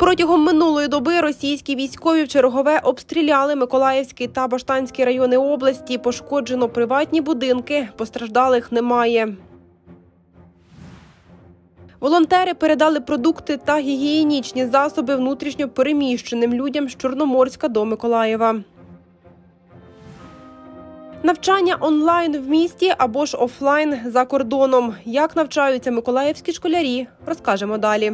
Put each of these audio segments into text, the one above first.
Протягом минулої доби російські військові вчергове обстріляли Миколаївський та Баштанський райони області. Пошкоджено приватні будинки, постраждалих немає. Волонтери передали продукти та гігієнічні засоби внутрішньо переміщеним людям з Чорноморська до Миколаєва. Навчання онлайн в місті або ж офлайн за кордоном. Як навчаються миколаївські школярі, розкажемо далі.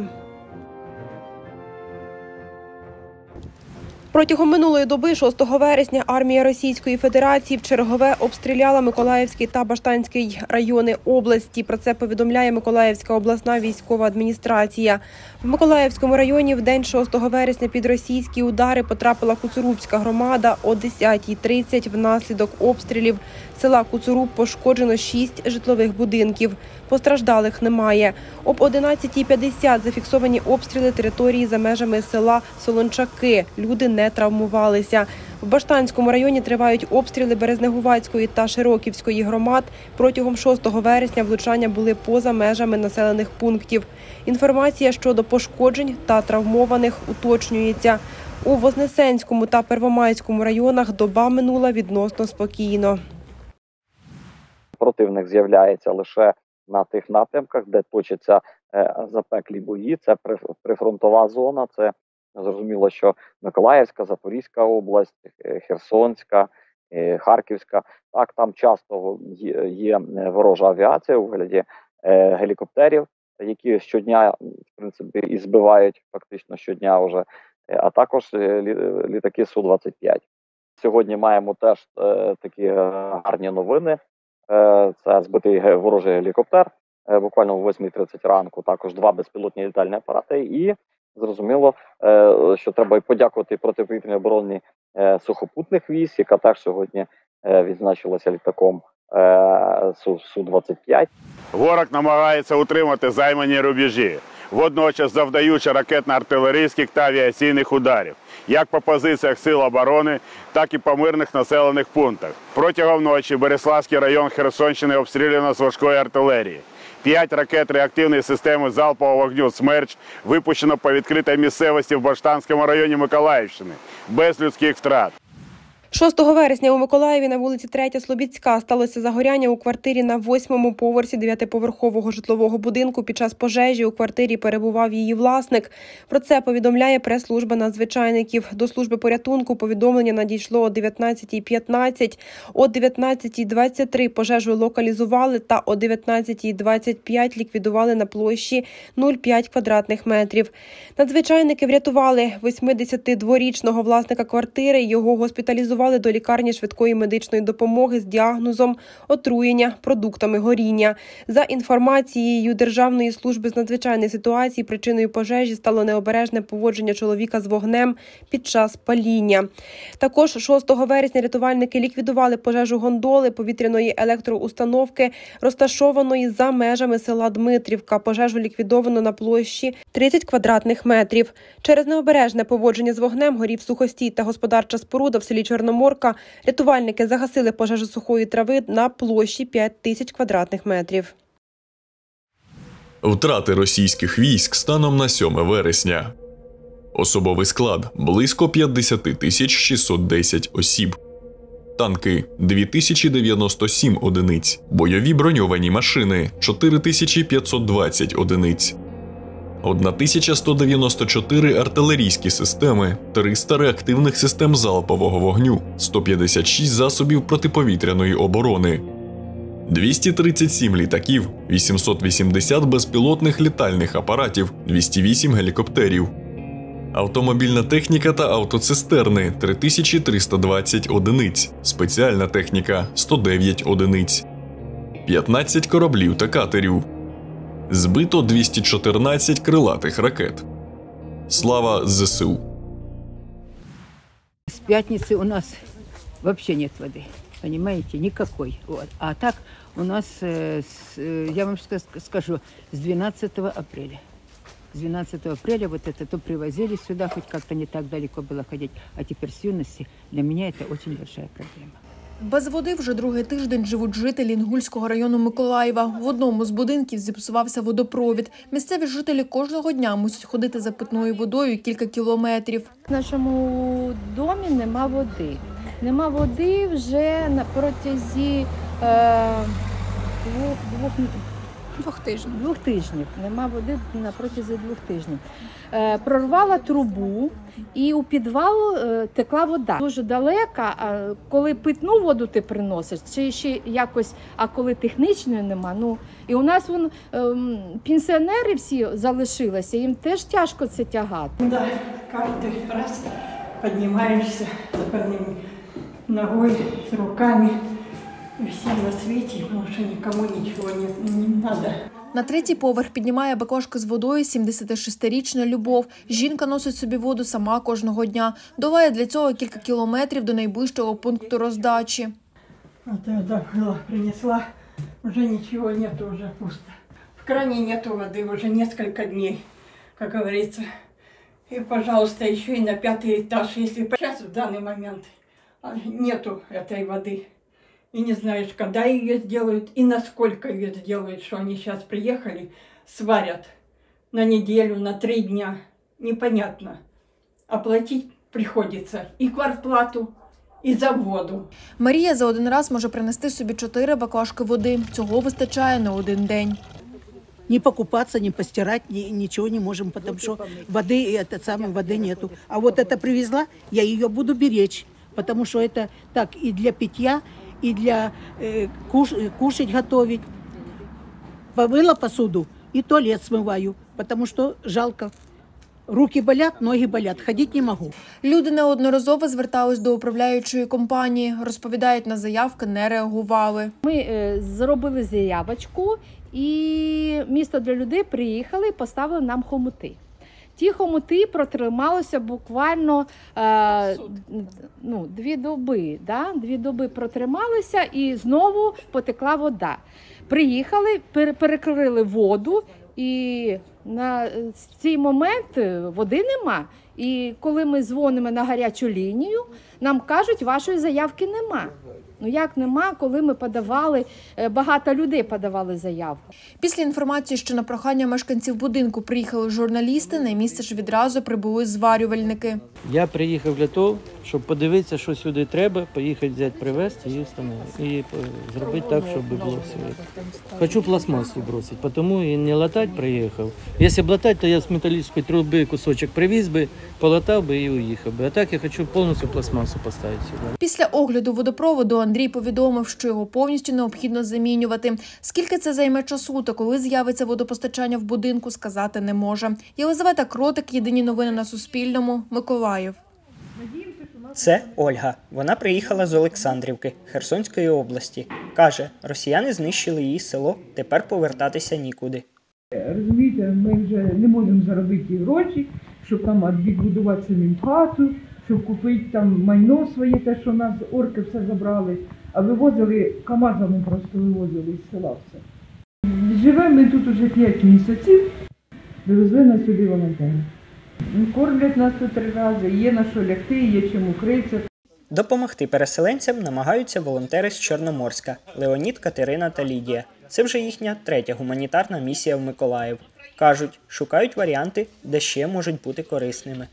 Протягом минулої доби, 6 вересня, армія Російської Федерації вчергове обстріляла Миколаївський та Баштанський райони області. Про це повідомляє Миколаївська обласна військова адміністрація. В Миколаївському районі в день 6 вересня під російські удари потрапила Куцурубська громада. О 10:30 внаслідок обстрілів села Куцуруб пошкоджено 6 житлових будинків. Постраждалих немає. Об 11:50 зафіксовані обстріли території за межами села Солончаки. Люди не травмувалися. В Баштанському районі тривають обстріли Березнегуватської та Широківської громад. Протягом 6 вересня влучання були поза межами населених пунктів. Інформація щодо пошкоджень та травмованих уточнюється. У Вознесенському та Первомайському районах доба минула відносно спокійно. Противник з'являється лише на тих напрямках, де точаться запеклі бої. Це прифронтова зона, це зрозуміло, що Миколаївська, Запорізька область, Херсонська, Харківська. Так, там часто є ворожа авіація у вигляді гелікоптерів, які щодня, в принципі, і збивають фактично щодня вже, а також літаки Су-25. Сьогодні маємо теж такі гарні новини. Це збитий ворожий гелікоптер, буквально о 8:30 ранку, також 2 безпілотні літальні апарати. І зрозуміло, що треба і подякувати протиповітряній обороні сухопутних військ, яка теж сьогодні відзначилася літаком Су-25. Ворог намагається утримати займані рубежі, водночас завдаючи ракетно-артилерійських та авіаційних ударів, як по позиціях сил оборони, так і по мирних населених пунктах. Протягом ночі Береславський район Херсонщини обстріляно з важкої артилерії. 5 ракет реактивної системи залпового вогню «Смерч» випущено по відкритій місцевості в Баштанському районі Миколаївщини, без людських втрат. 6 вересня у Миколаєві на вулиці 3 Слобідська сталося загоряння у квартирі на 8-му поверсі 9-поверхового житлового будинку. Під час пожежі у квартирі перебував її власник. Про це повідомляє прес-служба надзвичайників. До служби порятунку повідомлення надійшло о 19:15. О 19:23 пожежу локалізували та о 19:25 ліквідували на площі 0,5 квадратних метрів. Надзвичайники врятували 82-річного власника квартири. Його госпіталізували до лікарні швидкої медичної допомоги з діагнозом отруєння продуктами горіння. За інформацією Державної служби з надзвичайних ситуацій, причиною пожежі стало необережне поводження чоловіка з вогнем під час паління. Також 6 вересня рятувальники ліквідували пожежу гондоли повітряної електроустановки, розташованої за межами села Дмитрівка. Пожежу ліквідовано на площі 30 квадратних метрів. Через необережне поводження з вогнем горів сухостій та господарча споруда в селі Чорноморка. Рятувальники загасили пожежу сухої трави на площі 5000 квадратних метрів. Втрати російських військ станом на 7 вересня. Особовий склад – близько 50 610 осіб. Танки – 2097 одиниць. Бойові броньовані машини – 4520 одиниць. 1194 артилерійські системи, 300 реактивних систем залпового вогню, 156 засобів протиповітряної оборони, 237 літаків, 880 безпілотних літальних апаратів, 208 гелікоптерів. Автомобільна техніка та автоцистерни – 3320 одиниць, спеціальна техніка – 109 одиниць. 15 кораблів та катерів. Збито 214 крилатих ракет. Слава ЗСУ! С пятницы у нас вообще нет воды, понимаете, никакой. Вот. А так у нас, я вам скажу, с 12 апреля. С 12 апреля вот это то привозили сюда, хоть как-то не так далеко было ходить, а теперь с юности для меня это очень большая проблема. Без води вже другий тиждень живуть жителі Інгульського району Миколаєва. В одному з будинків зіпсувався водопровід. Місцеві жителі кожного дня мусять ходити за питною водою кілька кілометрів. В нашому домі нема води. Нема води вже на протязі двох тижнів. Нема води на протязі 2 тижнів. Прорвала трубу і у підвал текла вода. Дуже далека, коли питну воду ти приносиш, чи ще якось, а коли технічної нема. І у нас пенсіонери всі залишилися, їм теж тяжко це тягати. Да, кожен раз піднімаєшся запальними ногою, руками. І всім на світі, тому що нікому нічого не треба. На третій поверх піднімає баклажки з водою 76-річна Любов. Жінка носить собі воду сама кожного дня. Долає для цього кілька кілометрів до найближчого пункту роздачі. Вот я принесла, уже ничего нету, уже пусто. В кране нету воды уже несколько дней, как говорится. И, пожалуйста, еще и на 5-й этаж, если сейчас в данный момент нету этой воды. И не знаешь, когда ее сделают и насколько ее сделают, что они сейчас приехали, сварят на неделю, на 3 дня. Непонятно. Оплатить приходится и квартплату, і за воду. Марія за один раз може принести собі 4 баклажки води. Цього вистачає на один день. Не покупаться, не постирать, ничего не можем, потому что воды нету. А вот это привезла, я ее буду беречь, потому что это так и для питья, и для кушать готовить. Помыла посуду и туалет смываю, потому что жалко. Руки болять, ноги болять, ходити не можу. Люди неодноразово звертались до управляючої компанії. Розповідають, на заявки не реагували. Ми зробили заявочку, і місто для людей приїхали і поставили нам хомути. Ті хомути протрималися буквально 2 доби. 2 доби протрималися і знову потекла вода. Приїхали, перекрили воду і на цей момент води нема. І коли ми дзвонимо на гарячу лінію, нам кажуть, вашої заявки нема. Як нема, коли ми подавали, багато людей подавали заявку. Після інформації, що на прохання мешканців будинку приїхали журналісти, на місце ж відразу прибули зварювальники. Я приїхав для того, щоб подивитися, що сюди треба, поїхати взяти, привезти і встановити. І зробити так, щоб було все. Хочу пластмасу бросити, тому і не латати приїхав. Якщо б латати, то я з металічної труби кусочок привіз би, полатав би і уїхав би. А так я хочу повністю пластмасу поставити сюди. Після огляду водопроводу Андрій повідомив, що його повністю необхідно замінювати. Скільки це займе часу та коли з'явиться водопостачання в будинку, сказати не може. Єлизавета Кротик, Єдині новини на Суспільному, Миколаїв. Це Ольга. Вона приїхала з Олександрівки, Херсонської області. Каже, росіяни знищили її село, тепер повертатися нікуди. Розумієте, ми вже не можемо заробити гроші, щоб там відбудувати самим хату, щоб купити там майно своє, те, що нас орки все забрали, а вивозили, КАМАЗами просто вивозили з села все. Живемо ми тут уже 5 місяців, вивезли нас сюди волонтери. Кормлять нас тут 3 рази, є на що лягти, є чим укритися. Допомогти переселенцям намагаються волонтери з Чорноморська – Леонід, Катерина та Лідія. Це вже їхня 3-я гуманітарна місія в Миколаїв. Кажуть, шукають варіанти, де ще можуть бути корисними.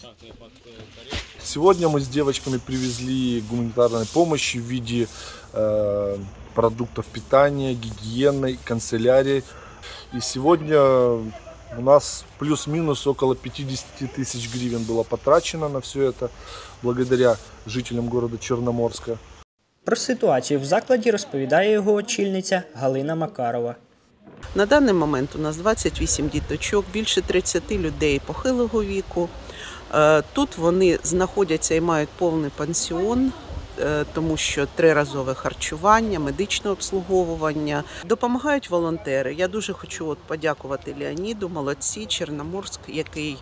Сегодня мы с девочками привезли гуманитарной помощи в виде продуктов питания, гигиены, канцелярии. И сегодня у нас плюс-минус около 50 тысяч гривен было потрачено на все это, благодаря жителям города Чорноморська. Про ситуацію в закладі розповідає його очільниця Галина Макарова. На даний момент у нас 28 діточок, більше 30 людей похилого віку. Тут вони знаходяться і мають повний пансіон, тому що 3-разове харчування, медичне обслуговування. Допомагають волонтери. Я дуже хочу подякувати Леоніду, молодці, Чорноморськ, який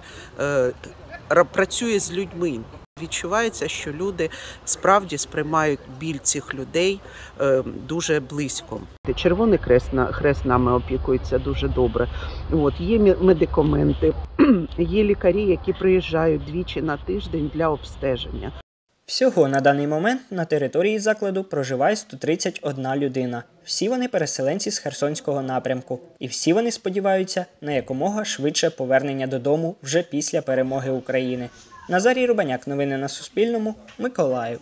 працює з людьми. Відчувається, що люди справді сприймають біль цих людей дуже близько. Червоний Хрест нами опікується дуже добре. Є медикаменти, є лікарі, які приїжджають 2 на тиждень для обстеження. Всього на даний момент на території закладу проживає 131 людина. Всі вони переселенці з Херсонського напрямку. І всі вони сподіваються на якомога швидше повернення додому вже після перемоги України. Назарій Рубаняк, новини на Суспільному, Миколаїв.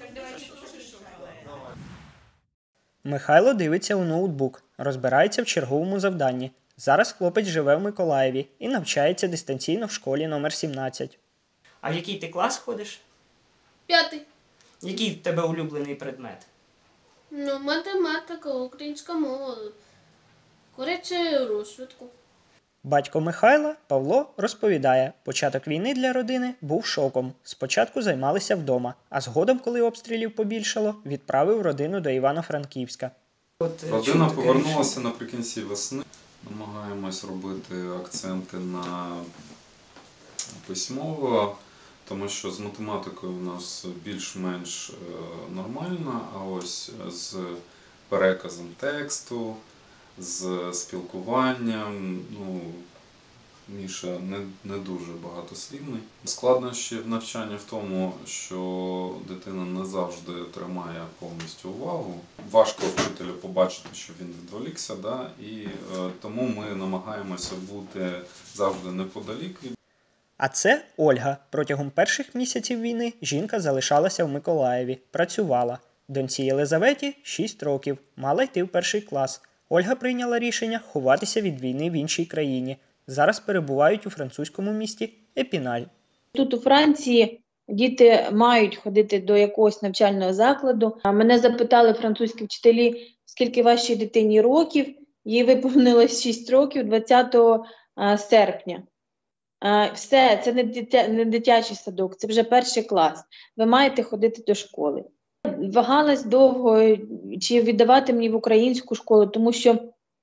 Михайло дивиться у ноутбук, розбирається в черговому завданні. Зараз хлопець живе в Миколаєві і навчається дистанційно в школі номер 17. А в який ти клас ходиш? 5. Який в тебе улюблений предмет? Ну, математика, українська мова, коротше, розвитку. Батько Михайла, Павло, розповідає, початок війни для родини був шоком. Спочатку займалися вдома, а згодом, коли обстрілів побільшало, відправив родину до Івано-Франківська. Родина повернулася наприкінці весни. Намагаємось робити акценти на письмово, тому що з математикою у нас більш-менш нормально, а ось з переказом тексту, з спілкуванням, Міша не дуже багатослівний. Складнощі в навчанні в тому, що дитина не завжди тримає повністю увагу. Важко вчителю побачити, що він відволікся, і тому ми намагаємося бути завжди неподалік. А це Ольга. Протягом перших місяців війни жінка залишалася в Миколаєві, працювала. Доньці Єлизаветі 6 років, мала йти в 1 клас. Ольга прийняла рішення ховатися від війни в іншій країні. Зараз перебувають у французькому місті Епіналь. Тут у Франції діти мають ходити до якогось навчального закладу. Мене запитали французькі вчителі, скільки вашій дитині років. Їй виповнилось 6 років 20 серпня. Все, це не дитячий садок, це вже 1 клас. Ви маєте ходити до школи. Вагалась довго, чи віддавати мені в українську школу, тому що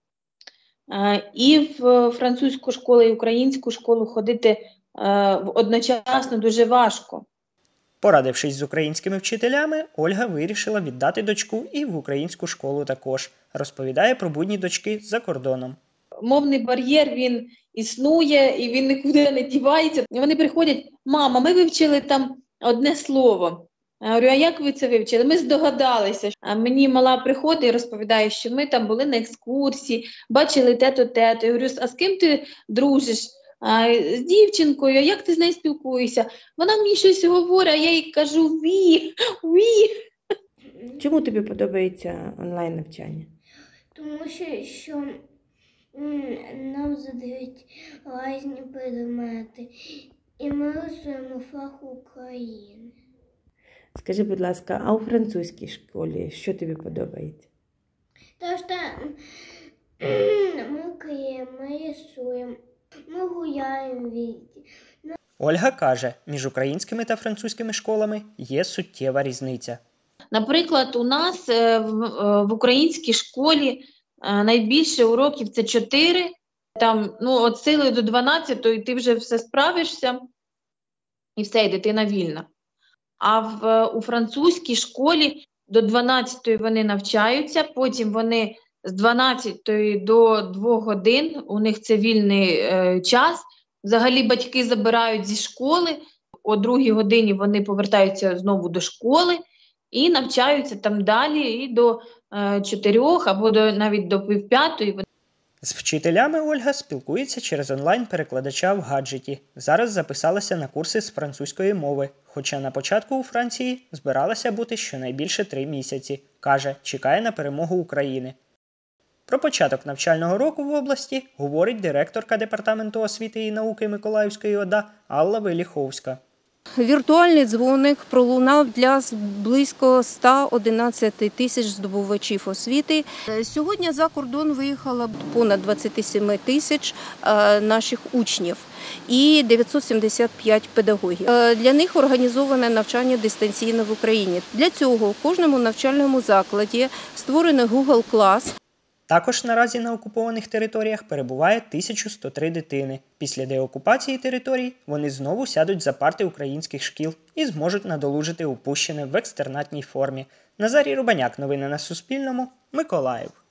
і в французьку школу, і в українську школу ходити одночасно дуже важко. Порадившись з українськими вчителями, Ольга вирішила віддати дочку і в українську школу також. Розповідає про будні дочки за кордоном. Мовний бар'єр, він існує, і він нікуди не дівається. І вони приходять: мама, ми вивчили там одне слово. Я говорю, а як ви це вивчили? Ми здогадалися. А мені мала приходить і розповідає, що ми там були на екскурсії, бачили те-то, те-то. Я говорю, а з ким ти дружиш? З дівчинкою, як ти з нею спілкуєшся? Вона мені щось говорить, а я їй кажу ві. Чому тобі подобається онлайн-навчання? Тому що нам задають різні предмети, і ми рисуємо флаг України. Скажи, будь ласка, а у французькій школі що тобі подобається? Тому що ми клеїмо, ми рисуємо, ми гуляємо везде. Ольга каже, між українськими та французькими школами є суттєва різниця. Наприклад, у нас в українській школі найбільше уроків – це 4. Там, від сили до 12 і ти вже все справишся, і все, і дитина вільна. А у французькій школі до 12 вони навчаються, потім вони з 12 до 2 годин, у них це вільний час. Взагалі батьки забирають зі школи, о 2 годині вони повертаються знову до школи і навчаються там далі і до 4 або навіть до 4:30. З вчителями Ольга спілкується через онлайн-перекладача в гаджеті. Зараз записалася на курси з французької мови, хоча на початку у Франції збиралася бути щонайбільше 3 місяці. Каже, чекає на перемогу України. Про початок навчального року в області говорить директорка Департаменту освіти і науки Миколаївської ОДА Алла Веліховська. Віртуальний дзвоник пролунав для близько 111 тисяч здобувачів освіти. Сьогодні за кордон виїхало понад 27 тисяч наших учнів і 975 педагогів. Для них організоване навчання дистанційно в Україні. Для цього в кожному навчальному закладі створений Google Class. Також наразі на окупованих територіях перебуває 1103 дитини. Після деокупації територій вони знову сядуть за парти українських шкіл і зможуть надолужити упущене в екстернатній формі. Назарій Рубаняк, новини на Суспільному, Миколаїв.